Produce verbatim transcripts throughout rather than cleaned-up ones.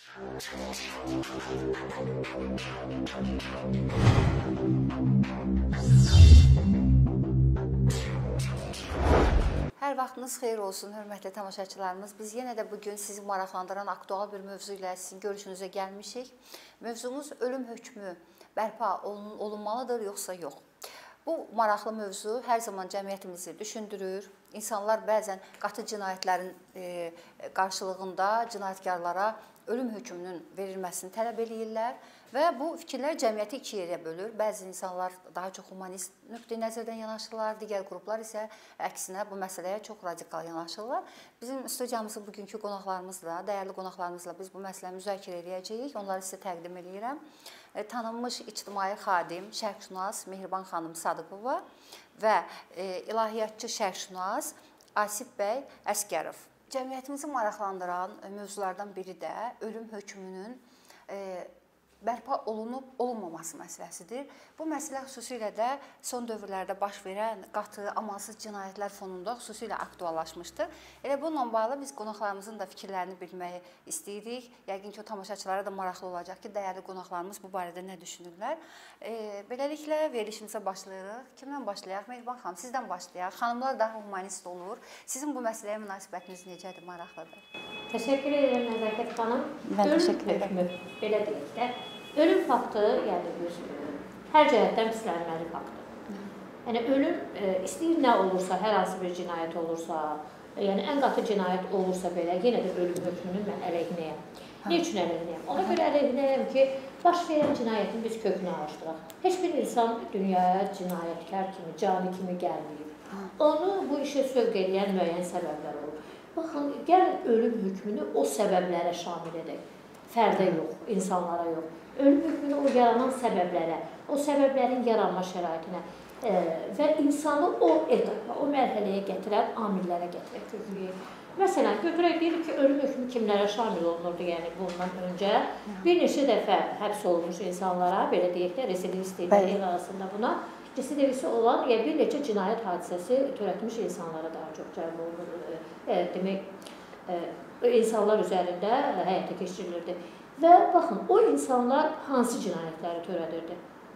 Hər vaxtınız xeyir olsun, hörmətli tamaşaçılarımız. Biz yenə də bugün sizi maraqlandıran aktual bir mövzu ilə sizin görüşünüzə gəlmişik. Mövzumuz ölüm hökmü bərpa olunmalıdır, yoxsa yox? Bu maraqlı mövzu hər zaman cəmiyyətimizi düşündürür. İnsanlar bəzən qatı cinayətlərin qarşılığında cinayətkarlara ölüm hökmünün verilməsini tələb edirlər və bu fikirlər cəmiyyəti iki yerə bölür. Bəzi insanlar daha çox humanist nöqteyi nəzərdən yanaşırlar, digər qruplar isə əksinə bu məsələyə çox radikal yanaşırlar. Bizim studiyamızın bugünkü qonaqlarımızla, dəyərli qonaqlarımızla biz bu məsələni müzakirə edəcəyik. Onları sizə təqdim edirəm. Tanınmış ictimai xadim, şərqşünas Mehriban xanım Sadıqova və ilahiyyatçı şərqşünas Asif bəy Əsgərov. Cəmiyyətimizi maraqlandıran mövzulardan biri də ölüm hökmünün bərpa olunub olunmaması məsələsidir. Bu məsələ xüsusilə də son dövrlərdə baş verən qatı, amansız cinayətlər fonunda xüsusilə aktuallaşmışdır. Elə bununla bağlı biz qonaqlarımızın da fikirlərini bilməyi istəyirik. Yəqin ki, o tamaşaçılara da maraqlı olacaq ki, dəyərli qonaqlarımız bu barədə nə düşünürlər. Beləliklə, verilişimizə başlayırıq. Kimdən başlayaq? Mehriban xanım, sizdən başlayaq. Xanımlar daha humanist olur. Sizin bu məsələyə münasibətiniz necədir, maraqlıdır? Təşəkkür edirəm Nəzakət xanım. Mən təşəkkür edirəm. Belə deyək də, ölüm faktı, yəni hər cəhətdən pislənməli faktdır. Yəni ölüm istəyir nə olursa, hər hansı bir cinayət olursa, yəni ən qatı cinayət olursa belə, yenə də ölüm hökmünün mən əleyhinəyəm. Nə üçün əleyhinəyəm? Ona görə əleyhinəyəm ki, baş verən cinayətin biz kökünü araşdıraq. Heç bir insan dünyaya cinayətkar kimi, cani kimi gəlməyib. Onu bu işə sövq edən müəyyən səbəblər olur. Baxın, gəlin ölüm hökmünü o səbəblərə şamil edək. Fərdə yox, insanlara yox. Ölüm hökmünü o yaranan səbəblərə, o səbəblərin yaranma şəraitinə və insanı o etapa, o mərhələyə gətirən amillərə gətirək kökləyək. Məsələn, götürək deyirik ki, ölüm hökmü kimlərə şamil olunurdu, yəni bundan öncə bir neçə dəfə həbs olunmuş insanlara, belə deyək də, residivist deyil arasında buna, residivisi olan, yəni bir neçə cinayət hadisəsi törətmiş insanlara daha çox cəlb olunur, demək, insanlar üzərində həyata keçirilirdi. Və baxın, o insanlar hansı cinayətləri törədirdi?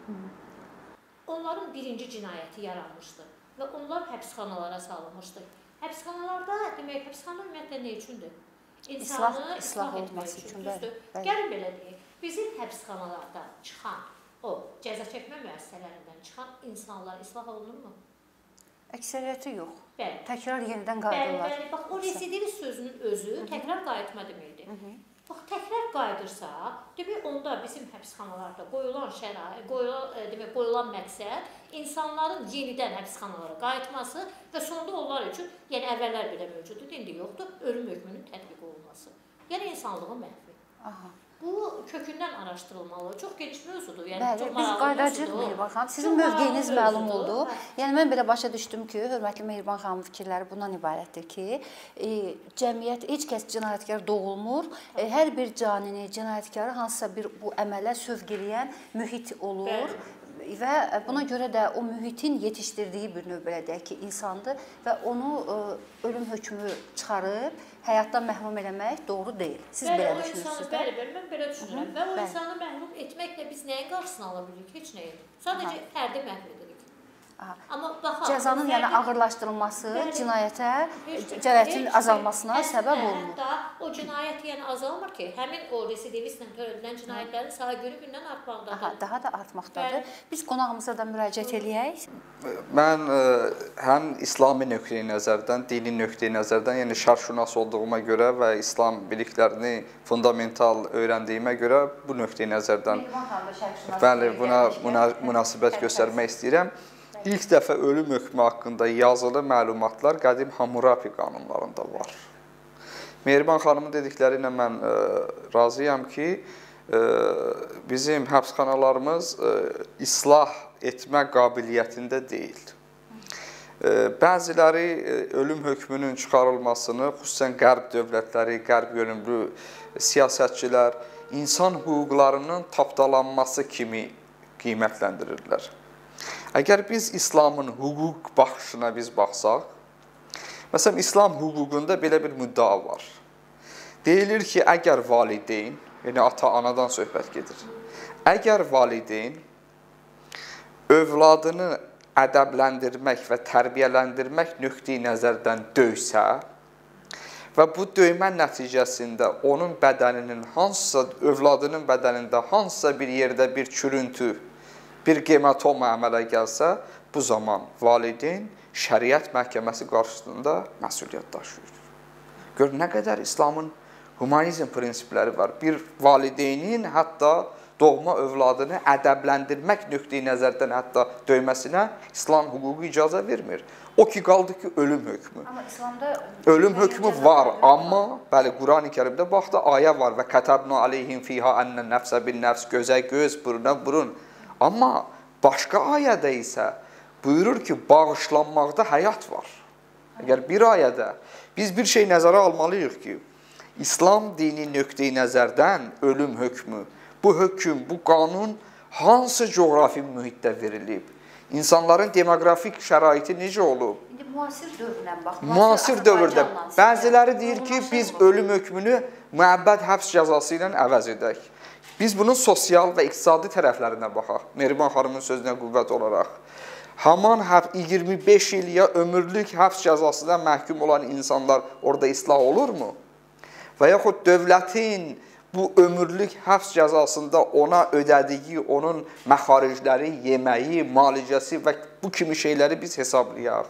Onların birinci cinayəti yaranmışdı və onlar həbsxanalara salınmışdı. Həbsxanalarda, demək, həbsxana ümumiyyətlə nə üçündür? İnsanı islah etmək üçün, düzdür. Gəlin belə deyək, bizim həbsxanalarda çıxan, o cəza çəkmə müəssisələrindən çıxan insanlar islah olunurmu? Əksəriyyəti yox. Bəli. Təkrar yenidən qayıdırlar. Bəli, bəli. Bax, o residivist sözünün özü təkrar qayıtma deməkdir. Bax, təkrar qayıdırsa, demək, onda bizim həbsxanalarda qoyulan şərait, demək, qoyulan məqsəd insanların yenidən həbsxanalara qayıtması və sonda onlar üçün, yəni əvvəllər belə mövcuddur, indi yoxdur, ölüm hökmünün tətbiq olunması. Yəni insanlığın məhvi. Aha. Bu kökündən araşdırılmalı. Çox geniş mövzudur. Yəni Bəli, çox biz maraqlı qaydacıq mövzudur. Mehriban xanım. Sizin mövqeyiniz məlum oldu. Yəni mən belə başa düşdüm ki, hörmətli Mehriban xanımın fikirləri bundan ibarətdir ki, e, cəmiyyət heç kəs cinayətkar doğulmur. E, hər bir canini, cinayətkarı hansısa bir bu əmələ sövq eləyən mühit olur. Bəli. Və buna görə də o mühitin yetişdirdiyi bir növ belə deyək ki, insandır və onu ə, ölüm hökmü çıxarıb həyatdan məhrum eləmək doğru deyil. Siz bəli, belə düşünürsünüz də? Bəli, bəli, mən belə düşünürəm. Və o bəli. insanı məhrum etməklə biz nəyin qarşısını ala bilirik? Heç nəyin. Sadəcə Aha. fərdi məhv edirik. Aha. Amma baxaq, cəzanın yəni ağırlaşdırılması bəli, cinayətə, cinayətin azalmasına heç, səbəb olmur. Hətta o cinayət yəni azalmır ki, həmin o residivistlə törədilən cinayətlərin sayı günü-gündən artmaqdadır. Aha, daha da artmaqdadır. Bəli. Biz qonağımıza da müraciət eləyək. Mən ə, həm İslami nöqteyi nəzərdən, dini nöqteyi nəzərdən, yəni şərqşünas olduğuma görə və İslam biliklərini fundamental öyrəndiyimə görə bu nöqteyi nəzərdən bəli, buna münasibət göstərmək istəyirəm. İlk dəfə ölüm hökmü haqqında yazılı məlumatlar qədim Hammurapi qanunlarında var. Mehriban xanımın dedikləri ilə mən ə, razıyam ki, ə, bizim həbsxanalarımız ə, islah etmə qabiliyyətində deyil. Ə, bəziləri ə, ölüm hökmünün çıxarılmasını, xüsusən qərb dövlətləri, qərb yönümlü siyasətçilər insan hüquqlarının tapdalanması kimi qiymətləndirirlər. Əgər biz İslamın hüquq baxışına biz baxsaq, məsələn, İslam hüququnda belə bir müddəa var. Deyilir ki, əgər valideyn Yəni ata-anadan söhbət gedir. Əgər valideyn övladını ədəbləndirmək və tərbiyələndirmək nöqteyi nəzərdən döysə və bu döymə nəticəsində onun bədəninin hansısa, övladının bədənində hansısa bir yerdə bir çürüntü, bir gematoma əmələ gəlsə, bu zaman valideyn şəriət məhkəməsi qarşısında məsuliyyət daşıyır. Gör, nə qədər İslamın humanizm prinsipləri var. Bir valideynin hətta doğma övladını ədəbləndirmək nöqteyi nəzərdən hətta döyməsinə İslam hüququ icazə vermir. O ki, qaldı ki, ölüm hökmü. Amma İslamda ölüm hökmü var, amma bəli, Qurani Kərimdə baxdı, ayə var və kətəbnu aleyhim fiha ənnə nəfsə bin nəfs, gözə göz, buruna burun. Amma başqa ayədə isə buyurur ki, bağışlanmaqda həyat var. Əgər bir ayədə biz bir şey nəzərə almalıyıq ki, İslam dini nöqteyi nəzərdən ölüm hökmü, bu hökm, bu qanun hansı coğrafi mühitdə verilib? İnsanların demoqrafik şəraiti necə olub? İndi müasir dövrlə bax. Müasir dövrdə bəziləri deyir ki, biz ölüm hökmünü müəbbəd həbs cəzası ilə əvəz edək. Biz bunun sosial və iqtisadi tərəflərinə baxaq. Mehriban xanımın sözünə qüvvət olaraq. Haman iyirmi beş il ya ömürlük həbs cəzasına məhkum olan insanlar orada islah olurmu? Və yaxud dövlətin bu ömürlük həbs cəzasında ona ödədiyi, onun məxaricləri, yeməyi, malicəsi və bu kimi şeyləri biz hesablayaq.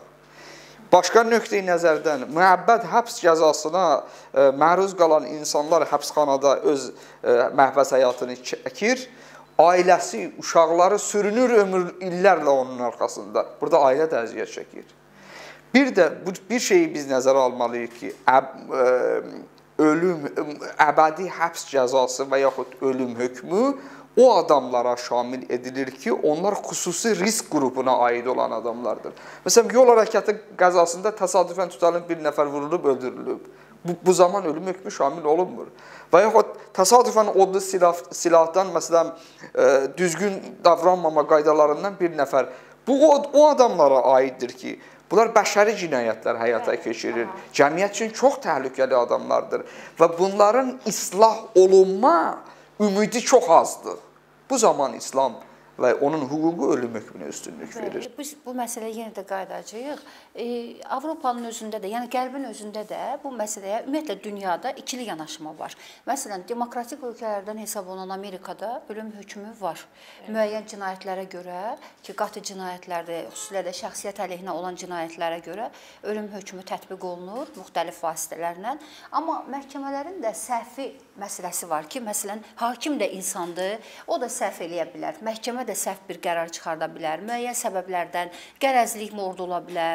Başqa nöqteyi nəzərdən müəbbəd həbs cəzasına e, məruz qalan insanlar həbsxanada öz e, məhbəs həyatını çəkir. Ailəsi, uşaqları sürünür ömür illərlə onun arxasında. Burada ailə də əziyyət çəkir. Bir də bu bir şeyi biz nəzərə almalıyıq ki, əb, e, ölüm, əbədi həbs cəzası və yaxud ölüm hökmü o adamlara şamil edilir ki, onlar xüsusi risk qrupuna aid olan adamlardır. Məsələn, yol hərəkəti qəzasında təsadüfən tutalım bir nəfər vurulub, öldürülüb. Bu, bu zaman ölüm hökmü şamil olunmur. Və yaxud təsadüfən odlu silah, silahdan, məsələn, e, düzgün davranmama qaydalarından bir nəfər. Bu, o, o adamlara aiddir ki, bunlar bəşəri cinayətlər həyata keçirir. Cəmiyyət üçün çox təhlükəli adamlardır. Və bunların islah olunma ümidi çox azdır. Bu zaman İslam və onun hüququ ölüm hökmünə üstünlük verir. Biz bu məsələyə yenə də qayıdacağıq. E, Avropanın özündə də, yəni Qərbin özündə də bu məsələyə ümumiyyətlə dünyada ikili yanaşma var. Məsələn, demokratik ölkələrdən hesab olunan Amerikada ölüm hökmü var. Müəyyən cinayətlərə görə ki, qatı cinayətlərdə, xüsusilə də şəxsiyyət əleyhinə olan cinayətlərə görə ölüm hökmü tətbiq olunur müxtəlif vasitələrlə. Amma məhkəmələrin də səhvi məsələsi var ki, məsələn, hakim də insandır, o da səhv eləyə bilər. Məhkəmə də səhv bir qərar çıxarda bilər. Müəyyən səbəblərdən qərəzlik mordu ola bilər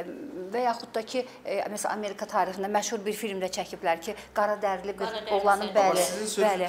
və yaxud da ki, məsələn, Amerika tarixində məşhur bir filmdə çəkiblər ki, qara dərili bir oğlanın bəli, bəli.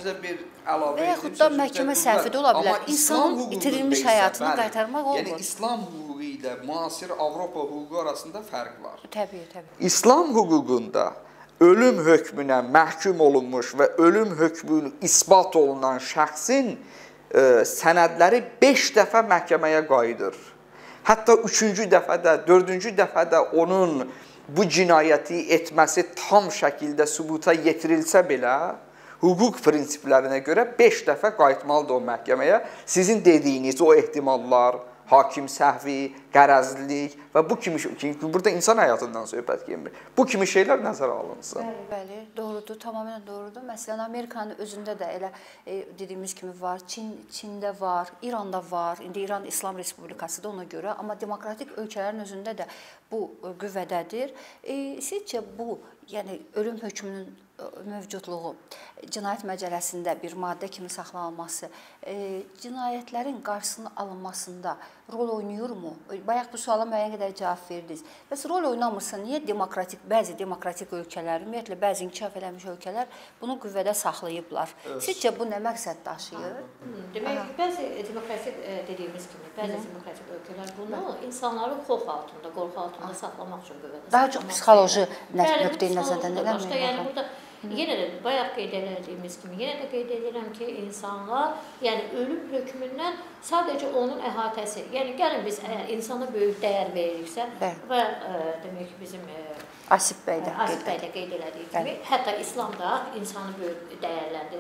Və yaxud da məhkəmə səhvi də ola bilər. İnsanın itirilmiş həyatını qaytarmaq olmur. Yəni İslam hüququ ilə müasir Avropa hüququ arasında fərq var. Təbii, təbii. İslam hüququnda ölüm hökmünə məhkum olunmuş və ölüm hökmünün isbat olunan şəxsin e, sənədləri beş dəfə məhkəməyə qayıdır. Hətta üçüncü dəfədə, dördüncü dəfədə onun bu cinayəti etməsi tam şəkildə sübuta yetirilsə belə, hüquq prinsiplərinə görə beş dəfə qayıtmalıdır o məhkəməyə. Sizin dediyiniz o ehtimallar, hakim səhvi, qərəzlilik və bu kimi şey, çünki burada insan həyatından söhbət gedir. Bu kimi şeylər nəzərə alınsın. Bəli, bəli, doğrudur, tamamilə doğrudur. Məsələn, Amerikanın özündə də elə e, dediyimiz kimi var, Çin, Çində var, İranda var. İndi İran İslam Respublikasıdır ona görə, amma demokratik ölkələrin özündə də bu qüvvədədir. E, sizcə bu, yəni ölüm hökmünün mövcudluğu, cinayət məcəlləsində bir maddə kimi saxlanılması, e, cinayətlərin qarşısının alınmasında rol oynayırmı? Bayaq bu suala müəyyən qədər cavab verdiniz. Bəs rol oynamırsa, niyə demokratik, bəzi demokratik ölkələr, ümumiyyətlə bəzi inkişaf eləmiş ölkələr bunu qüvvədə saxlayıblar? Evet. Sizcə bu nə məqsəd daşıyır? Demək, bəzi demokratik dediyimiz kimi, bəzi demokratik ölkələr bunu insanları xof altında, qorxu altında saxlamaq üçün qüvvədə. Daha çox psixoloji nöqteyi nəzərdən eləmir. Yəni burada yenə də bayaq qeyd etdiyimiz kimi, yenə də qeyd edirəm ki, insanlar, yəni ölüm hökmündən sadəcə onun əhatəsi, yəni gəlin biz əgər insana böyük dəyər veririksə və demək ki, bizim Asif bəy də Asif bəy də qeyd elədiyi kimi, hətta İslam da insanı böyük dəyərləndirir.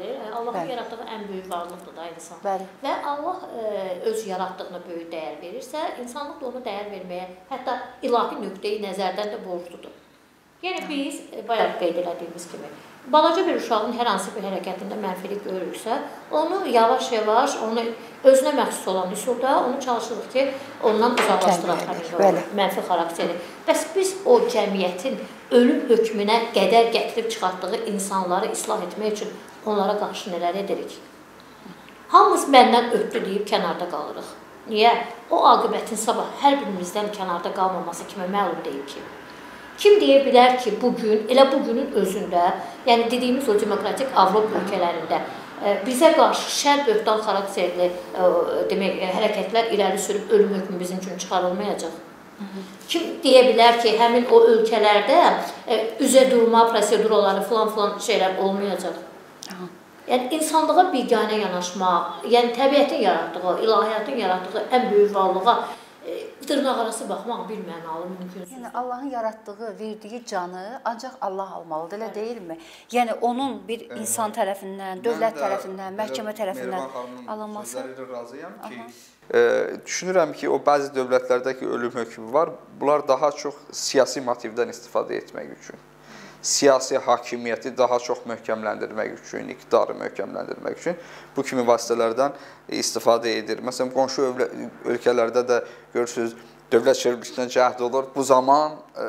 Allahın Bəli. yaratdığı ən böyük varlıqdır da insan. Bəli. Və Allah e, öz yaratdığına böyük dəyər verirsə, insanlıq da ona dəyər verməyə, hətta ilahi nöqteyi nəzərdən də borcludur. Yəni biz e, bayaq qeyd elədiyimiz kimi, balaca bir uşağın hər hansı bir hərəkətində mənfilik görürüksə, onu yavaş-yavaş, onu özünə məxsus olan üsulda onu çalışırıq ki, ondan uzaqlaşdıraq həmin o mənfi xarakteri. Bəs biz o cəmiyyətin ölüm hökmünə qədər gətirib çıxartdığı insanları islah etmək üçün onlara qarşı nələr edirik? Hamımız məndən ötdü deyib kənarda qalırıq. Niyə? O aqibətin sabah hər birimizdən kənarda qalmaması kimi məlum deyil ki. Kim deyə bilər ki, bugün, elə bugünün özündə, yəni dediyimiz o demokratik Avropa ölkələrində bizə qarşı şər böhtan xarakterli demək, hərəkətlər irəli sürüb ölüm hökmü bizim üçün çıxarılmayacaq? Kim deyə bilər ki, həmin o ölkələrdə üzə durma proseduraları filan-filan şeylər olmayacaq? Yəni, insanlığa biganə yanaşmaq, yəni təbiətin yaratdığı, ilahiyyatın yaratdığı ən böyük varlığa dırnaq arası baxmaq bir mənalı mümkünsüz. Yəni Allahın yaratdığı, verdiyi canı ancaq Allah almalıdır, elə deyilmi? Yəni onun bir insan tərəfindən, dövlət tərəfindən, məhkəmə tərəfindən alınması. Mən də sözləri razıyam ki, e, düşünürəm ki, o bəzi dövlətlərdəki ölüm hökmü var, bunlar daha çox siyasi motivdən istifadə etmək üçün. Siyasi hakimiyyəti daha çox möhkəmləndirmək üçün, iqtidarı möhkəmləndirmək üçün bu kimi vasitələrdən istifadə edir. Məsələn, qonşu ölkələrdə də görürsünüz, dövlət çevrilişindən cəhd olur, bu zaman e,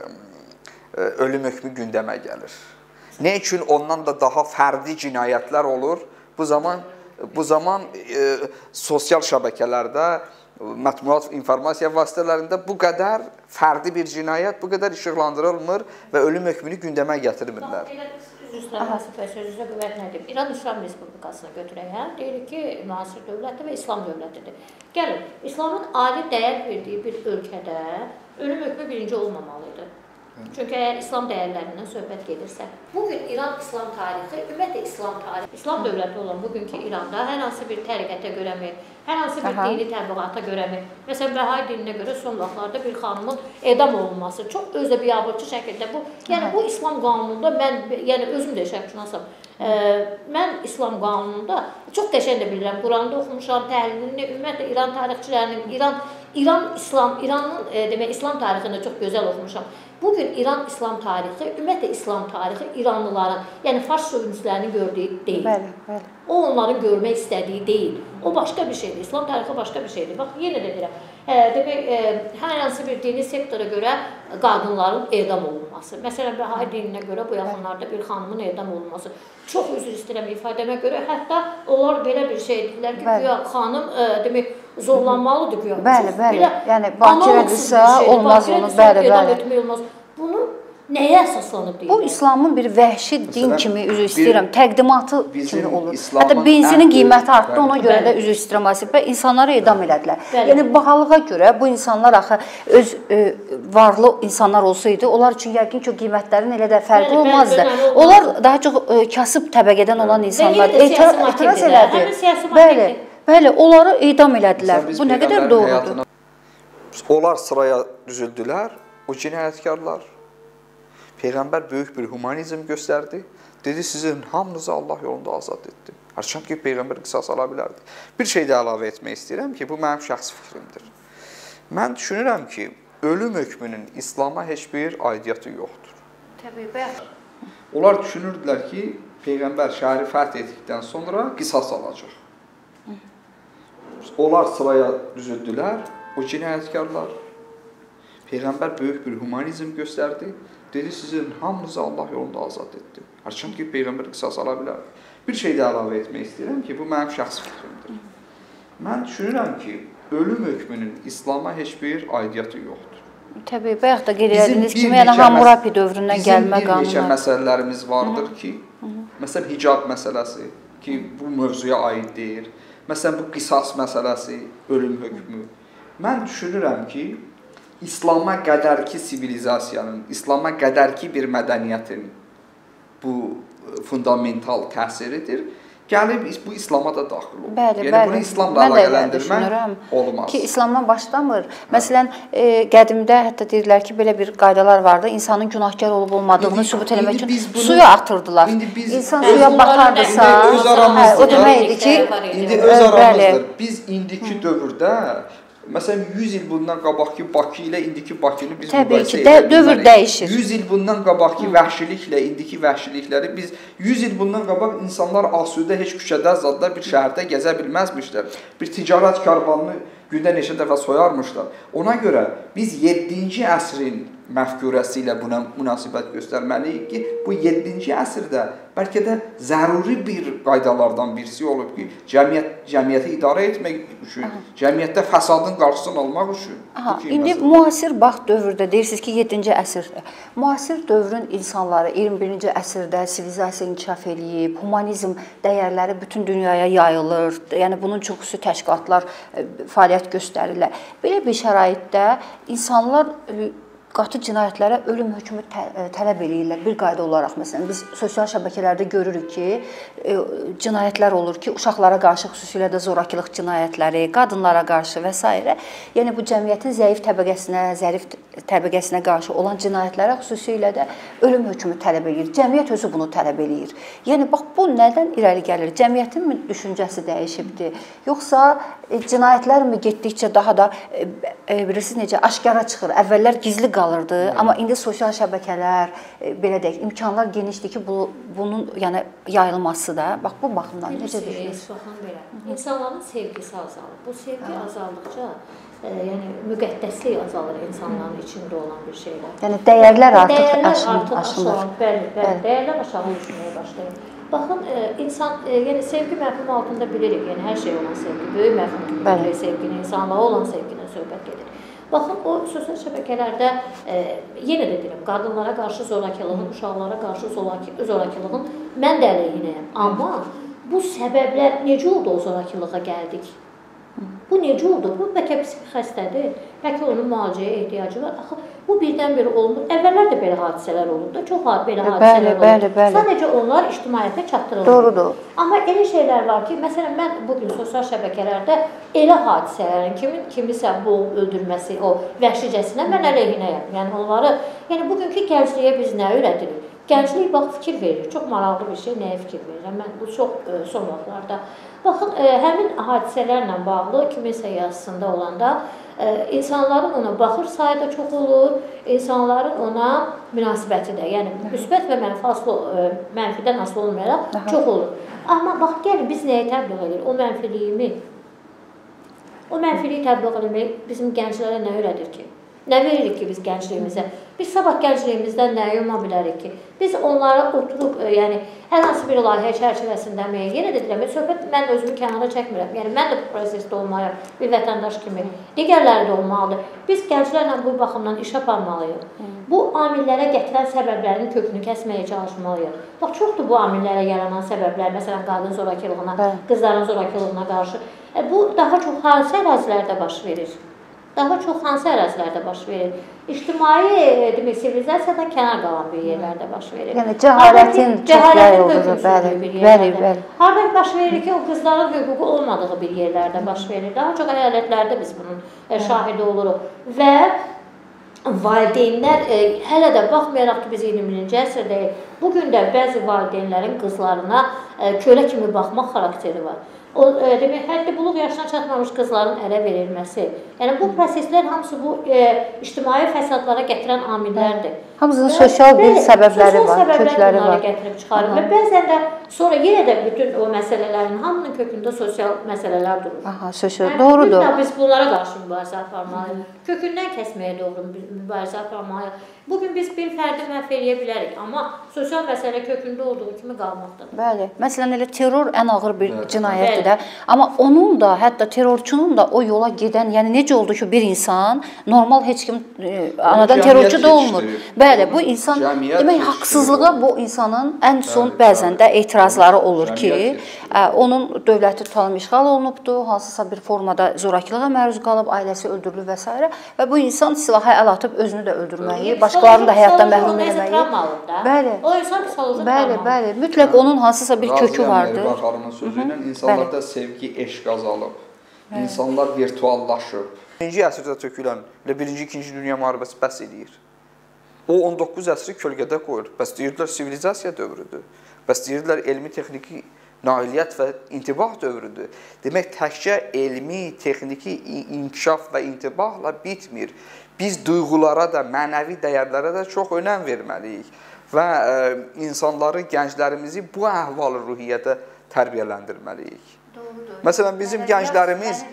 e, ölüm hökmü gündəmə gəlir. Nə üçün ondan da daha fərdi cinayətlər olur? Bu zaman, bu zaman e, sosial şəbəkələrdə, mətbuat informasiya vasitələrində bu qədər fərdi bir cinayət, bu qədər işıqlandırılmır və ölüm hökmünü gündəmə gətirmirlər. Sözünüzə qüvvət nədir? İran İslam Respublikasını götürək, hə? Deyirik ki, müasir dövlətdir və İslam dövlətidir. Gəlin, İslamın adi dəyər verdiyi bir ölkədə ölüm hökmü birinci olmamalıydı. Çünki əgər İslam dəyərlərindən söhbət gedirsə, bugün İran İslam tarixi, ümumiyyətlə İslam tarixi, İslam dövləti olan bugünkü İranda hər hansı bir təriqətə görəmi, hər hansı bir dini təbliğata görəmi, məsələn, Bəhai dininə görə son vaxtlarda bir xanımın edam olunması çox özdə biabırçı şəkildə bu, yəni bu İslam qanununda mən, yəni özüm də şərqşünasam, mən İslam qanununda çox qəşəng də bilirəm, Quranda oxumuşam, təhlilini, ümumiyyətlə İran tarixçilərinin, İran, İran İslam, İranın demək İslam tarixini çox gözəl oxumuşam. Bugün İran İslam tarixi, ümumiyyətlə İslam tarixi İranlıların, yəni fars şövinistlərinin gördüyü deyil. Bəli, bəli. O onların görmək istədiyi deyil. O başqa bir şeydir. İslam tarixi başqa bir şeydir. Bax, yenə də deyirəm. E, demək, e, hər hansı bir dini sektora görə qadınların edam olunması. Məsələn, Bəhai dininə görə bu yaxınlarda bir xanımın edam olunması. Çox üzr istəyirəm ifadəmə görə. Hətta onlar belə bir şey edirlər ki, güya xanım e, demək, zorlanmalıdır güya. Bəli, bəli. Yəni, bakirədirsə olmaz onu, bəli, bəli. Bunu nəyə əsaslanıb deyirlər? Bu İslamın bir vəhşi din kimi, üzr istəyirəm, təqdimatı kimi olur. İslamın Hətta benzinin qiyməti artdı, ona görə də üzr istəyirəm və insanları edam elədilər. Yəni bahalığa görə bu insanlar axı öz e, varlı insanlar olsaydı, onlar üçün yəqin ki, o qiymətlərin elə də fərqi olmazdı. Onlar daha çox e, kasıb təbəqədən olan insanlar etiraz elədi. Bəli, bəli, onları edam elədilər. Bu nə qədər doğrudur? Onlar sıraya düzüldülər, o cinayətkarlar. Peyğəmbər böyük bir humanizm göstərdi. Dedi, sizin hamınızı Allah yolunda azad etdim. Hərçənd ki, Peyğəmbər qisas ala bilərdi. Bir şey də əlavə etmək istəyirəm ki, bu mənim şəxsi fikrimdir. Mən düşünürəm ki, ölüm hökmünün İslama heç bir aidiyyatı yoxdur. Təbii, bəli. Onlar düşünürdülər ki, Peyğəmbər şəhəri fəth etdikdən sonra qisas alacaq. Onlar sıraya düzüldülər, o cinayətkarlar. Peyğəmbər böyük bir humanizm göstərdi. Dedi, sizin hamınızı Allah yolunda azad etdim. Hərçənd ki, Peyğəmbər qisas ala bilərdi. Bir şey də əlavə etmək istəyirəm ki, bu mənim şəxsi fikrimdir. Mən düşünürəm ki, ölüm hökmünün İslama heç bir aidiyyatı yoxdur. Təbii, bayaq da qeyd edildiyiniz kimi, yəni Hammurapi dövründən gəlmə qanunlar. Bizim bir neçə məsələlərimiz vardır ki, məsələn, hicab məsələsi ki, bu mövzuya aid deyil. Məsələn, bu qisas məsələsi, ölüm hökmü. Mən düşünürəm ki, İslama qədərki sivilizasiyanın, İslama qədərki bir mədəniyyətin bu fundamental təsiridir gəlib bu İslama da daxil olur. Bəli, yəni bəli. bunu İslamla əlaqələndirmək olmaz. Ki İslamdan başlamır. Məsələn, e, qədimdə hətta deyirlər ki, belə bir qaydalar vardı. İnsanın günahkar olub olmadığını sübut etmək üçün bunu, suya atırdılar. Biz, İnsan suya batardısa, hə, o demək idi ki, indi öz aramızdır. Biz indiki dövrdə məsələn yüz il bundan qabaqki Bakı ilə indiki Bakını biz müqayisə edə bilmərik. Dövr dəyişir. yüz il bundan qabaqki vəhşiliklə indiki vəhşilikləri biz yüz il bundan qabaq insanlar asudə heç küçədə zadda bir şəhərdə gəzə bilməzmişlər. Bir ticarət karvanını gündə neçə dəfə soyarmışlar. Ona görə biz yeddinci əsrin məfkurəsi ilə buna münasibət göstərməliyik ki, bu yeddinci əsrdə bəlkə də zəruri bir qaydalardan birisi olub ki, cəmiyyət cəmiyyəti idarə etmək üçün, aha, cəmiyyətdə fəsadın qarşısını almaq üçün. Aha, indi müasir vaxt dövrdə deyirsiniz ki, yeddinci əsrdə. Müasir dövrün insanları iyirmi birinci əsrdə sivilizasiya inkişaf eləyib, humanizm dəyərləri bütün dünyaya yayılır. Yəni bunun üçün xüsusi təşkilatlar fəaliyyət göstərirlər. Belə bir şəraitdə insanlar qatı cinayətlərə ölüm hökmü tələb eləyirlər. Bir qayda olaraq məsələn biz sosial şəbəkələrdə görürük ki, e, cinayətlər olur ki, uşaqlara qarşı xüsusilə də zorakılıq cinayətləri, qadınlara qarşı və s. Yəni bu cəmiyyətin zəif təbəqəsinə, zərif təbəqəsinə qarşı olan cinayətlərə xüsusilə də ölüm hökmü tələb eləyir. Cəmiyyət özü bunu tələb eləyir. Yəni bax bu nədən irəli gəlir? Cəmiyyətin mi düşüncəsi dəyişibdir? Yoxsa e, cinayətlər mi getdikcə daha da e, e, bilirsiniz necə aşkara çıxır? Əvvəllər gizli qalırdı, evet, amma indi sosial şəbəkələr e, belə deyək, imkanlar genişdir ki, bu bunun yəni yayılması da bax bu baxımdan necə düşünürsünüz? İnsanların sevgisi azalır. Bu sevgi azaldıqca e, yəni müqəddəslik azalır insanların içində olan bir şeylər. Yəni dəyərlər artıq dəyərlər aşılır. Artıq aşılır. Bəli, bəli. Dəyərlər aşağı düşməyə başlayır. Baxın, e, insan, e, yəni sevgi məfhumu altında bilirik, yəni hər şey olan sevgi, böyük məfhum kimi bilirik sevgini, insanlığa olan sevgidən söhbət gedir. Baxın, o sosial şəbəkələrdə e, yenə də deyirəm, qadınlara qarşı zorakılığın, uşaqlara qarşı zorakılığın mən də əleyhinəyəm. Amma bu səbəblər necə oldu o zorakılığa gəldik? Bu necə oldu? Bu bəlkə psixi xəstədir, bəlkə onun müalicəyə ehtiyacı var. Axı, bu birdən-bir olmur. Əvvəllər də belə hadisələr olurdu, çox belə hadisələr olurdu. Bəli, bəli. Sadəcə onlar ictimaiyyətə çatdırılır. Doğrudur. Amma elə şeylər var ki, məsələn, mən bugün sosial şəbəkələrdə elə hadisələrin, kimin kimisə boğub öldürməsi, o vəhşicəsinə mən əleyhinəyəm. Yəni onları, yəni bugünkü gəncliyə biz nə öyrədirik? Gənclik bax fikir verir. Çox maraqlı bir şey, nəyə fikir verirəm? Mən bu çox e, son vaxtlarda. Baxın, e, həmin hadisələrlə bağlı kiminsə yazısında olanda e, insanların ona baxır sayı da çox olur, insanların ona münasibəti də, yəni müsbət və mənfi aslı, e, mənfidən asılı olmayaraq Aha. çox olur. Amma bax, gəlin biz nəyə təbliğ edirik? O mənfiliyimi, o mənfiliyi təbliğ etmək bizim gənclərə nə öyrədir ki? Nə veririk ki biz gəncliyimizə? Biz sabah gəncliyimizdən nə yuma bilərik ki? Biz onlara oturub, e, yəni hər hansı bir layihə çərçivəsində mi? Yenə də deyirəm, söhbət mən özümü kənara çəkmirəm. Yəni mən də bu prosesdə olmalıyam, bir vətəndaş kimi. Digərləri də olmalıdır. Biz gənclərlə bu baxımdan iş aparmalıyıq. Bu amillərə gətirən səbəblərin kökünü kəsməyə çalışmalıyıq. Bax, çoxdur bu amillərə yaranan səbəblər, məsələn, qadın zorakılığına, qızların zorakılığına qarşı. E, bu daha çox hansı ərazilərdə baş verir? Daha çox hansı ərazilərdə baş verir? İctimai, demək, sivilizasiyadan kənar qalan bir yerlərdə baş verir. Yəni cəhalətin çox yayıldığı, bəli, bəli, bəli. Harada baş verir ki, o qızların hüququ olmadığı bir yerlərdə baş verir. Daha çox əyalətlərdə biz bunun şahidi oluruq. Və valideynlər, e, hələ də baxmayaraq ki, biz iyirmi birinci əsrdəyik, bugün də bəzi valideynlərin qızlarına e, kölə kimi baxmaq xarakteri var. O, e, demək, həddi buluq yaşına çatmamış qızların ələ verilməsi. Yəni, bu proseslər hamısı bu e, ictimai fəsadlara gətirən amillərdir. Hamısının sosial bir səbəbləri var, kökləri var. Sosial səbəblər bunları gətirib çıxarır. Və bəzən də sonra yenə də bütün o məsələlərin hamının kökündə sosial məsələlər durur. Aha, sosial, doğrudur. Yəni, biz bunlara qarşı mübarizə aparmalıyıq. Kökündən kəsməyə doğru mübarizə aparmalıyıq. Bugün biz bir fərdi məhv eləyə bilərik, amma sosial məsələ kökündə olduğu kimi qalmaqdır. Bəli. Məsələn, elə terror ən ağır bir evet. cinayətdir də. Amma onun da, hətta terrorçunun da o yola gedən, yəni necə oldu ki, bir insan normal heç kim e, anadan terrorçu da olmur. Bəli. Bəli, bu insan demək haqsızlığa bu insanın ən son bəli, bəzən də etirazları olur ki, ə, onun dövləti tutalım işğal olunubdu, hansısa bir formada zorakılığa məruz qalıb, ailəsi öldürülüb və s. və bu insan silaha əl atıb özünü də öldürməyi, başqalarını da həyatdan məhrum etməyi. Bəli. O insan psixoloji bəli, bəli, mütləq onun hansısa bir kökü vardır. Razıyam xanımın sözü ilə insanlarda sevgi, eşq azalıb. İnsanlar virtuallaşıb. Birinci əsrdə tökülən və birinci, ikinci dünya müharibəsi bəs edir. O on doqquz əsri kölgədə qoyur. Bəs deyirdilər sivilizasiya dövrüdür. Bəs deyirdilər elmi texniki nailiyyət və intibah dövrüdür. Demək, təkcə elmi, texniki inkişaf və intibahla bitmir. Biz duyğulara da, mənəvi dəyərlərə də çox önəm verməliyik və ə, insanları, gənclərimizi bu əhval-ruhiyyədə tərbiyələndirməliyik. Doğrudur. Məsələn, bizim gənclərimiz,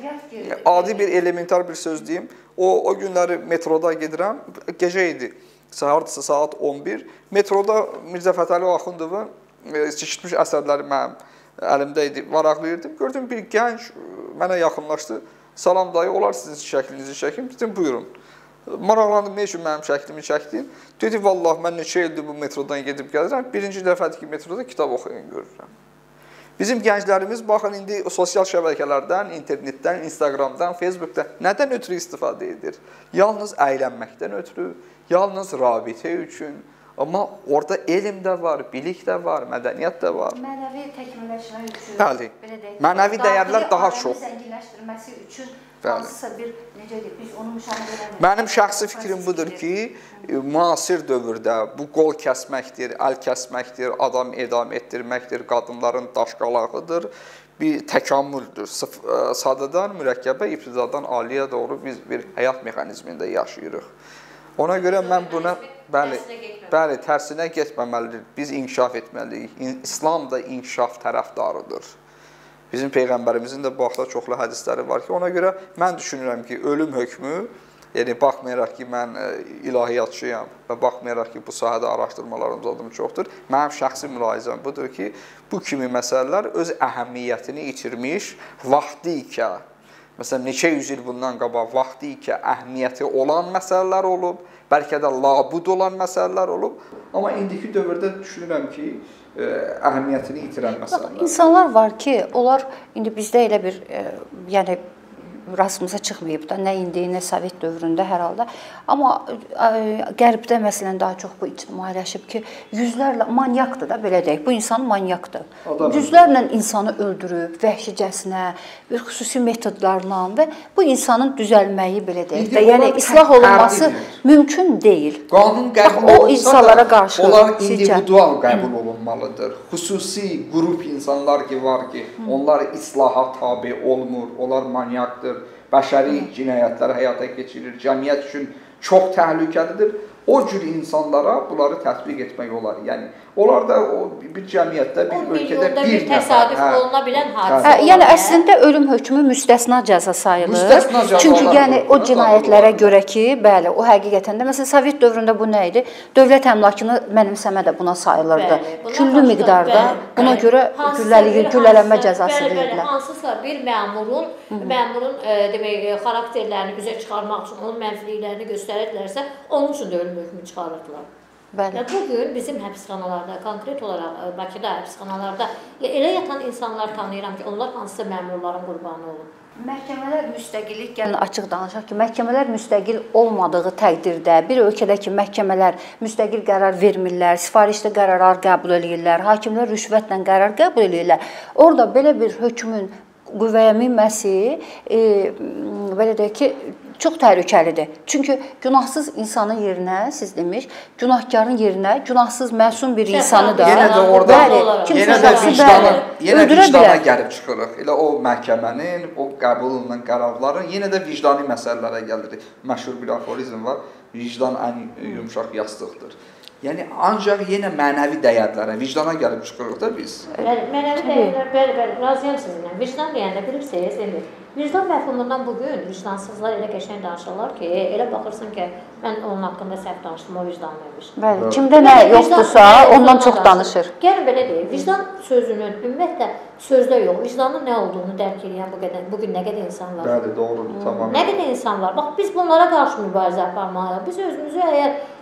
adi bir elementar bir söz deyim, o, o günləri metroda gedirəm, gecə idi. Hardasa saat on bir. Metroda Mirzə Fətəli Axundovun çeşitmiş əsərləri mənim əlimdə idi, varaqlayırdım. Gördüm bir gənc mənə yaxınlaşdı. Salam dayı, olar sizin şəklinizi çəkim? Dedim, buyurun. Maraqlandım, ne üçün mənim şəklimi çəkdin? Dedi, vallahi mən neçə ildir bu metrodan gedib gəlirəm. Birinci dəfədir ki, metroda kitab oxuyun görürəm. Bizim gənclərimiz, baxın, indi sosial şəbəkələrdən, internetdən, Instagramdan, Facebookdan nədən ötürü istifadə edir? Yalnız əylənməkdən ötürü, yalnız rabitə üçün. Amma orada elm də var, bilik də var, mədəniyyət də var. Mənəvi təkmilləşmək üçün. Bəli, mənəvi dəyərlər daha çox. Zənginləşdirməsi üçün hansısa bir, necə deyək, biz onu müşahidə eləmək. Mənim şəxsi fikrim budur ki, müasir dövrdə bu qol kəsməkdir, əl kəsməkdir, adam edam etdirməkdir, qadınların daşqalağıdır, bir təkamüldür. Sadadan mürəkkəbə, ibtidadan aliyə doğru biz bir həyat mexanizmində yaşayırıq. Ona görə mən buna, bəli, bəli, tərsinə getməməlidir. Biz inkişaf etməliyik. İslam da inkişaf tərəfdarıdır. Bizim Peyğəmbərimizin də bu haqda çoxlu hədisləri var ki, ona görə mən düşünürəm ki, ölüm hökmü, yəni baxmayaraq ki, mən ilahiyyatçıyam və baxmayaraq ki, bu sahədə araşdırmalarım zadım çoxdur, mənim şəxsi mülahizəm budur ki, bu kimi məsələlər öz əhəmiyyətini itirmiş vaxtı ikə, məsələn, neçə yüz il bundan qabaq vaxtı ikə əhəmiyyəti olan məsələlər olub, bəlkə də labud olan məsələlər olub, amma indiki dövrdə düşünürəm ki, əhəmiyyətini itirən məsələlər. İnsanlar var ki, onlar indi bizdə elə bir, yəni rastımıza çıxmayıb da, nə indi, nə Sovet dövründə hər halda. Amma Qərbdə məsələn daha çox bu ictimailəşib ki, yüzlərlə manyakdır da, belə deyək, bu insan manyakdır. Yüzlərlə insanı öldürüb, vəhşicəsinə, bir xüsusi metodlarla və bu insanın düzəlməyi, belə deyək də, yəni islah olunması mümkün deyil. Qanun qəbul olunsa da, onlar individual qəbul olunmalıdır. Xüsusi qrup insanlar ki, var ki, onlar islaha tabi olmur, onlar manyakdır. Bəşəri cinayətlər həyata keçirir, cəmiyyət üçün çox təhlükəlidir. O cür insanlara bunları tətbiq etmək olar. Yəni, onlar da bir cəmiyyətdə, bir ölkədə bir, bir təsadüf hə, oluna bilən hadisə hə, yəni, əslində ölüm hökmü müstəsna cəza sayılır. Müstəsna cəza Çünki yəni, o cinayətlərə görə ki, bəli, o həqiqətən də, məsələn, Sovet dövründə bu nə idi? Dövlət əmlakını mənimsəmə də buna sayılırdı. Küllü miqdarda buna görə güllələnmə cəzası deyirlər. Hansısa bir məmurun, məmurun demək, xarakterlərini üzə çıxarmaq üçün, onun mənfiliklərini göstərirlərsə, onun üçün də ölüm hökmü çıxarırdılar. Və bugün bizim həbsxanalarda, konkret olaraq Bakıda həbsxanalarda elə yatan insanlar tanıyıram ki, onlar hansısa məmurların qurbanı olur. Məhkəmələr müstəqillik, gəlin açıq danışaq ki, məhkəmələr müstəqil olmadığı təqdirdə, bir ölkədəki məhkəmələr müstəqil qərar vermirlər, sifarişli qərarlar qəbul edirlər, hakimlər rüşvətlə qərar qəbul edirlər. Orada belə bir hökmün qüvvəyə minməsi, e, belə deyək ki, çox təhlükəlidir. Çünki günahsız insanın yerinə, siz demiş, günahkarın yerinə günahsız məsum bir insanı da yenə də orada yenə də vicdana, yenə vicdana gəlib çıxırıq. Elə o məhkəmənin, o qəbul olunan qərarların yenə də vicdani məsələlərə gəlirik. Məşhur bir aforizm var, vicdan ən yumşaq yastıqdır. Yəni, ancaq yenə mənəvi dəyərlərə, vicdana gəlib çıxırıq da biz. Bəli, mənəvi dəyərlər, bəli, bəli, razıyam sizinlə. Vicdan deyəndə bilirsiniz, indi vicdan məfhumundan bugün vicdansızlar elə qəşəng danışırlar ki, elə baxırsan ki, mən onun haqqında səhv danışdım, o vicdanlıymış. Bəli, kimdə nə yoxdursa, ondan çox danışır. Gəlin belə deyək, vicdan sözünün ümumiyyətlə sözdə yox, vicdanın nə olduğunu dərk edən bugün nə qədər insan var? Bəli, doğrudur, tamam. Nə qədər insan var? Bax, biz bunlara qarşı mübarizə aparmalıyıq. Biz özümüzü əgər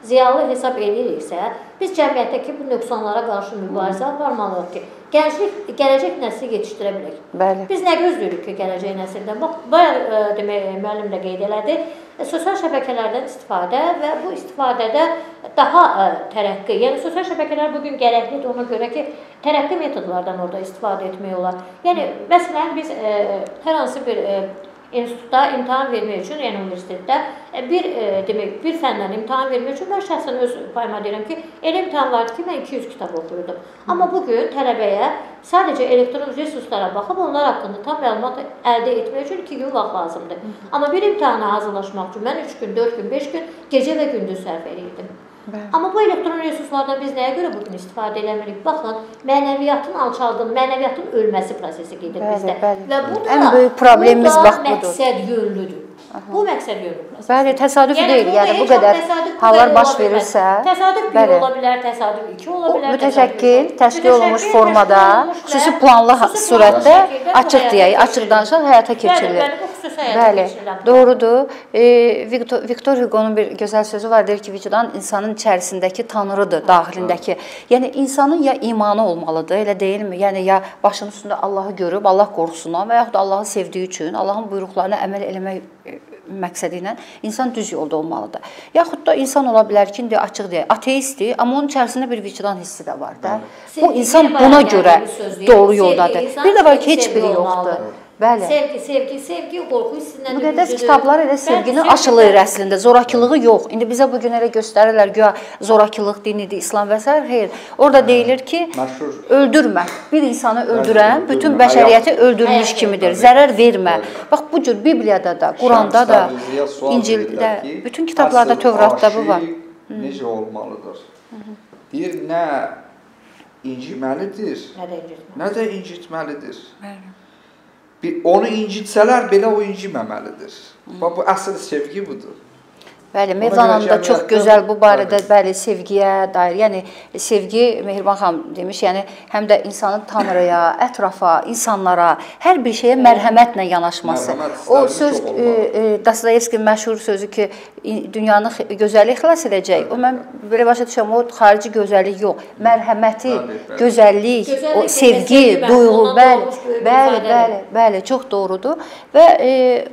ziyalı hesab ediriksə, biz cəmiyyətdəki bu nöqsanlara qarşı mübarizə aparmalıyıq ki, gənclik, gələcək nəsli yetişdirə bilək. Bəli. Biz nə gözləyirik ki, gələcək nəsildən? Bax, bayaq demək, müəllim də qeyd elədi, sosial şəbəkələrdən istifadə və bu istifadədə daha ə, tərəqqi, yəni sosial şəbəkələr bugün gərəklidir ona görə ki, tərəqqi metodlardan orada istifadə etmək olar. Yəni, məsələn, biz ə, hər hansı bir ə, institutda imtahan vermək üçün, yəni universitetdə bir ə, demək, bir fəndən imtahan vermək üçün mən şəxsən öz payıma deyirəm ki, elə imtahan vardı ki, mən iki yüz kitab oxuyurdum. Amma bugün tələbəyə sadəcə elektron resurslara baxıb onlar haqqında tam məlumat əldə etmək üçün iki gün vaxt lazımdır. Amma bir imtahana hazırlaşmaq üçün mən üç gün, dörd gün, beş gün gecə və gündüz sərf edirdim. Bəli. Amma bu elektron resurslardan biz nəyə görə bugün istifadə eləmirik? Baxın, mənəviyyatın alçaldığı, mənəviyyatın ölməsi prosesi gedir bəli, bizdə. Bəli. Və bu da, ən böyük problemimiz bax budur. Məqsəd yönlüdür. Aha. Bu məqsəd yönlü prosesi. Bəli, təsadüf yəni, deyil. Yəni bu qədər hallar baş verirsə, təsadüf bir ola bilər, təsadüf iki ola bilər. Mütəşəkkil, təşkil olunmuş formada, xüsusi planlı surətdə açıq deyək, açıq danışaq həyata keçirilir. Bəli, doğrudur. E, Victor, Victor Hugo'nun bir gözəl sözü var, deyir ki, vicdan insanın içərisindəki tanrıdır, daxilindəki. Yəni insanın ya imanı olmalıdır, elə deyilmi? Yəni ya başının üstündə Allahı görüb, Allah qorxusundan və yaxud da Allahı sevdiyi üçün, Allahın buyruqlarına əməl eləmək məqsədi ilə insan düz yolda olmalıdır. Yaxud da insan ola bilər ki, indi açıq deyək, ateistdir, amma onun içərisində bir vicdan hissi də var da. Bu insan buna görə doğru yoldadır. Bir də var ki, heç biri yoxdur. Bəli. Sevgi, sevgi, sevgi, qorxu hissindən müqəddəs kitablar elə sevgini aşılayır əslində, zorakılığı yox. İndi bizə bugün elə göstərirlər, güya zorakılıq dinidir, İslam və s. Xeyr. Orada deyilir ki, öldürmə. Bir insanı öldürən bütün bəşəriyyəti öldürmüş kimidir. Zərər vermə. Bax bu cür Bibliyada da, Quranda da, İncildə, bütün kitablarda, Tövratda bu var. Necə olmalıdır? Deyir, nə inciməlidir, nə də incitməlidir. Bir, onu incitsələr belə o inciməməlidir. Bax, bu əsl sevgi budur. Bəli, Mevlana'nın da çox gözəl bu barədə bəli sevgiyə dair, yəni sevgi Mehriban xanım demiş, yəni həm də insanın tanrıya, ətrafa, insanlara, hər bir şeyə mərhəmətlə yanaşması. O söz e, e, Dostoyevskinin məşhur sözü ki, dünyanı gözəllik xilas edəcək. O mən belə başa düşürəm, o xarici gözəllik yox, mərhəməti, bəli, bəli. Gözəllik, gözəllik, o sevgi, duyğu, bəli, bəli, bəli, bəli, çox doğrudur. Və e,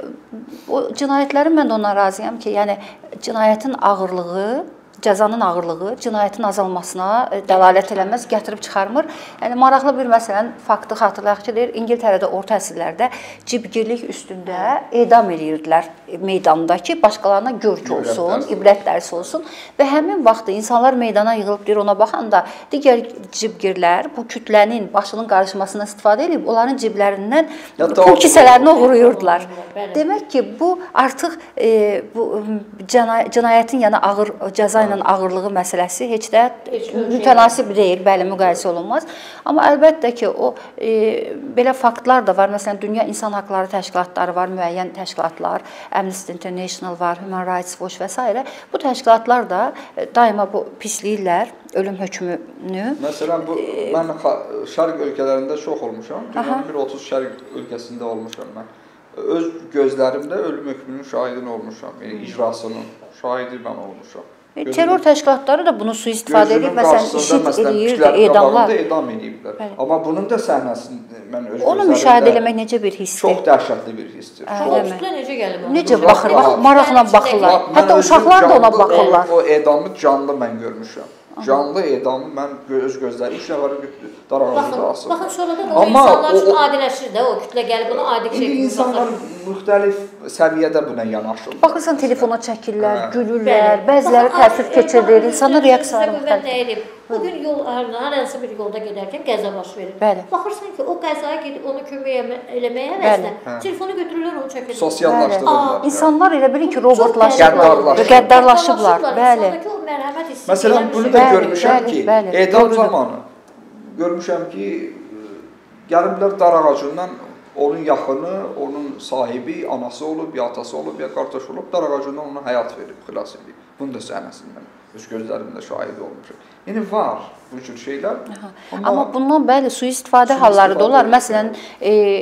o cinayətlərin mən də ona razıyam ki, yəni cinayətin ağırlığı, cəzanın ağırlığı cinayətin azalmasına dəlalət eləməz, gətirib çıxarmır. Yəni maraqlı bir məsələn faktı xatırlayaq ki, deyir, İngiltərədə orta əsrlərdə cibgirlik üstündə edam eləyirdilər meydanda ki, başqalarına görk olsun, ibrət dərsi olsun və həmin vaxtda insanlar meydana yığılıb deyir, ona baxanda digər cibgirlər bu kütlənin başının qarışmasına istifadə edib onların ciblərindən pul kisələrini oğuruyurdular. Demək ki, bu artıq e, bu cinayətin yəni ağır cəza ilə ağırlığı məsələsi heç də mütənasib deyil, bəli, müqayisə olunmaz. Amma əlbəttə ki, o e, belə faktlar da var. Məsələn, Dünya İnsan Haqları Təşkilatları var, müəyyən təşkilatlar, Amnesty International var, Human Rights Watch və s. Bu təşkilatlar da daima bu pisliyirlər, ölüm hökmünü. Məsələn, bu, mən şərq ölkələrində çox olmuşam. Dünyanın bir otuz şərq ölkəsində olmuşam mən. Öz gözlərimdə ölüm hökmünün şahidini olmuşam, yəni icrasının şahidi mən olmuşam. E, terror təşkilatları da bunu sui-istifadə edib, məsələn, işit eləyirdi, edamlar. Edam ediblər. Amma bunun da səhnəsini mən öz gözlərimdə... Onu müşahidə eləmək necə bir hissdir? Çox dəhşətli bir hissdir. O kütlə necə gəlib? Necə baxır, maraqla baxırlar. Hətta uşaqlar da ona baxırlar. O edamı canlı mən görmüşəm. Canlı edamı mən öz gözləri üç nəfəri darağacında asılır. Baxın, sonradan o insanlar üçün adiləşir də, o kütlə gəlib onu adi şəkildə baxır. İnsanlar müxtəlif səviyyədə buna yanaşırlar. Baxırsan, telefona çəkirlər, gülürlər, bəziləri təsir keçirir, insanın reaksiyaları müxtəlif. Bugün yol, hər hansı bir yolda gedərkən qəza baş verir. Bəli. Baxırsan ki, o qəzaya gedib onu kömək eləməyə əvəzinə, telefonu götürürlər, onu çəkirlər. Sosiallaşdırırlar. İnsanlar elə bilin ki, robotlaşıblar, qəddarlaşıblar. Bəli. Məsələn, bunu da görmüşəm ki, edam zamanı görmüşəm ki, gəliblər dar ağacından onun yaxını, onun sahibi, anası olub, ya atası olub, ya qardaş olub, dar ağacından ona həyat verib, xilas edib. Bunu da səhnəsindən öz gözlərimdə şahid olmuşam. Yəni var bu cür şeylər. Amma, Amma bundan bəli, sui-istifadə halları da olar. Məsələn, e,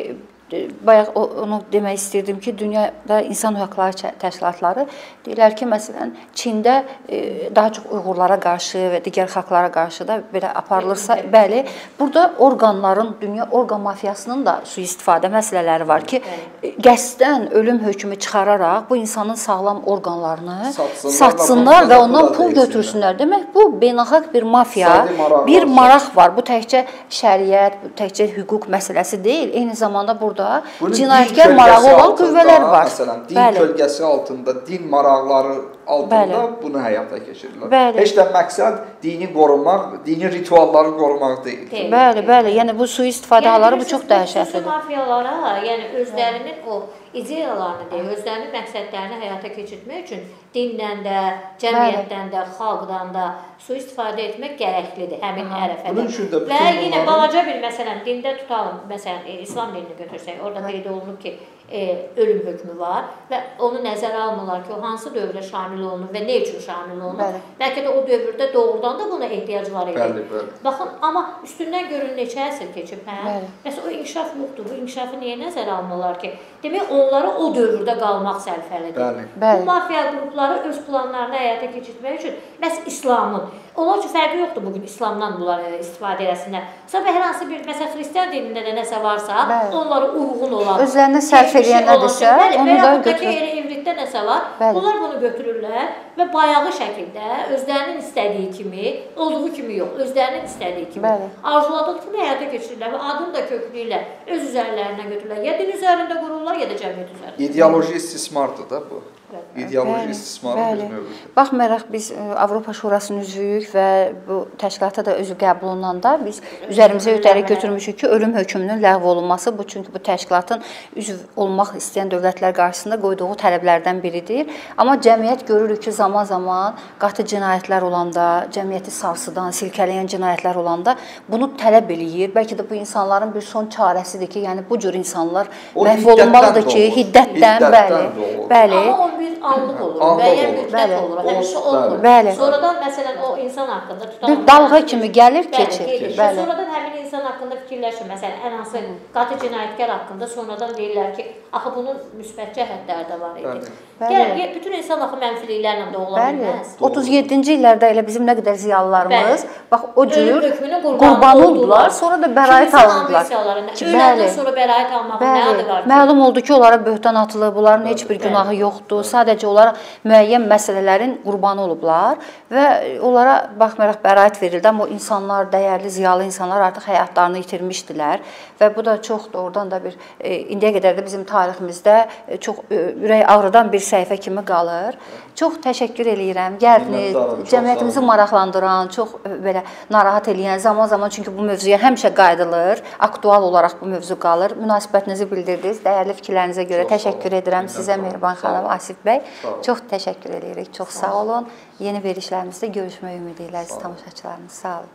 bayaq onu demək istirdim ki, dünyada insan hüquqları təşkilatları deyirlər ki, məsələn, Çində daha çox Uyğurlara qarşı və digər xalqlara qarşı da belə aparılırsa, bəli, burada orqanların, dünya orqan mafiyasının da sui-istifadə məsələləri var ki, qəsdən ölüm hökmü çıxararaq bu insanın sağlam orqanlarını satsınlar və ondan pul götürsünlər. Demək, bu beynəlxalq bir mafiya, bir maraq var. Bu təkcə şəriət, bu təkcə hüquq məsələsi deyil. Eyni zamanda burada cinayətkar marağı olan qüvvələr var. Məsələn, din kölgəsi altında, din maraqları altında bunu həyata keçirirlər. Heç də məqsəd dini qorumaq, dini ritualları qorumaq deyil. Bəli, bəli. Yəni bu sui-istifadə halları bu çox dəhşətlidir. Mafiyalara, yəni özlərinin o ideyalarını deyil, özlərinin məqsədlərini həyata keçirmək üçün dindən də, cəmiyyətdən də, xalqdan da sui-istifadə etmək gərəklidir həmin ərəfədə. Və yenə balaca bir, məsələn, dində tutalım, məsələn, İslam dinini götürsək, orada qeyd olunub ki, e, ölüm hökmü var və onu nəzərə almırlar ki, o hansı dövrdə şamil olunur və nə üçün şamil olunur. Bəlkə də o dövrdə doğrudan da buna ehtiyac var idi. Bəli, bəli. Baxın, amma üstündən görün neçə əsr keçib, hə? Məsələn, o inkişaf yoxdur, bu inkişafı niyə nəzərə almırlar ki? Demək, onlara o dövrdə qalmaq sərfəlidir. Bu mafiya qrupları öz planlarını həyata keçirmək üçün məhz İslamın, onlar üçün fərqi yoxdur bugün İslamdan bunlar istifadə eləsinlər. Sonra hər hansı bir, məsələn, xristiyan dinində də nəsə varsa, onlara uyğun olan, özlərinə sərf edənlərdirsə, onu da götürür. Elə evritdə nəsə var, bunlar bunu götürürlər və bayağı şəkildə özlərinin istədiyi kimi, olduğu kimi yox, özlərinin istədiyi kimi, arzuladığı kimi həyata keçirirlər və adını da kökləyirlər, öz üzərlərindən götürürlər. Ya din üzərində qururlar, ya da cəmiyyət üzərində. İdeoloji istismardır da bu. İdeoloji istismarın bir növüdür. Baxmayaraq biz Avropa Şurasının üzvüyük və bu təşkilata da özü qəbul olunanda biz üzərimizə ötəri götürmüşük ki, ölüm hökmünün ləğv olunması bu, çünki bu təşkilatın üzv olmaq istəyən dövlətlər qarşısında qoyduğu tələblərdən biridir. Amma cəmiyyət görürük ki, zaman-zaman qatı cinayətlər olanda, cəmiyyəti sarsıdan, silkələyən cinayətlər olanda bunu tələb eləyir. Bəlkə də bu insanların bir son çarəsidir ki, yəni bu cür insanlar məhv olunmalıdır ki, hiddətdən, bəli, bəli. Bir anlıq olur, müəyyən müddət olur, həmişə olmur. Sonradan, məsələn, o insan haqqında tutalım. Bir dalğa kimi gəlir, keçir. Sonradan həmin insan haqqında fikirləşir. Məsələn, ən hansı qatı cinayətkar haqqında sonradan deyirlər ki, axı bunun müsbət cəhətləri də var idi. Yəni, bütün insan axı mənfiliklərlə də ola bilməz. otuz yeddinci illərdə elə bizim nə qədər ziyalılarımız, bax, o cür qurban oldular, sonra da bəraət alındılar. Öləndən sonra bəraət almaqın nə adı var ki? Məlum oldu ki, onlara böhtan atılıb, bunların heç bir günahı yoxdur. Sadəcə onlara müəyyən məsələlərin qurbanı olublar və onlara baxmayaraq bəraət verildi, amma o insanlar, dəyərli, ziyalı insanlar artıq həyatlarını itirmişdilər və bu da çox doğrudan da bir, indiyə qədər də bizim tariximizdə çox ürək ağrıdan bir səhifə kimi qalır. Çox təşəkkür eləyirəm. Gəldiniz, cəmiyyətimizi maraqlandıran, çox belə narahat eləyən, zaman-zaman çünki bu mövzuya həmişə qayıdılır, aktual olaraq bu mövzu qalır. Münasibətinizi bildirdiniz, dəyərli fikirlərinizə görə təşəkkür edirəm sizə, Mehriban xanım, Asif bəy. Çox təşəkkür edirik, çox sağ olun. Yeni verilişlərimizdə görüşmək ümidi ilə əziz tamaşaçılarımız. Sağ olun.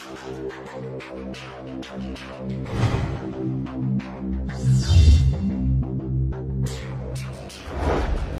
Thank you.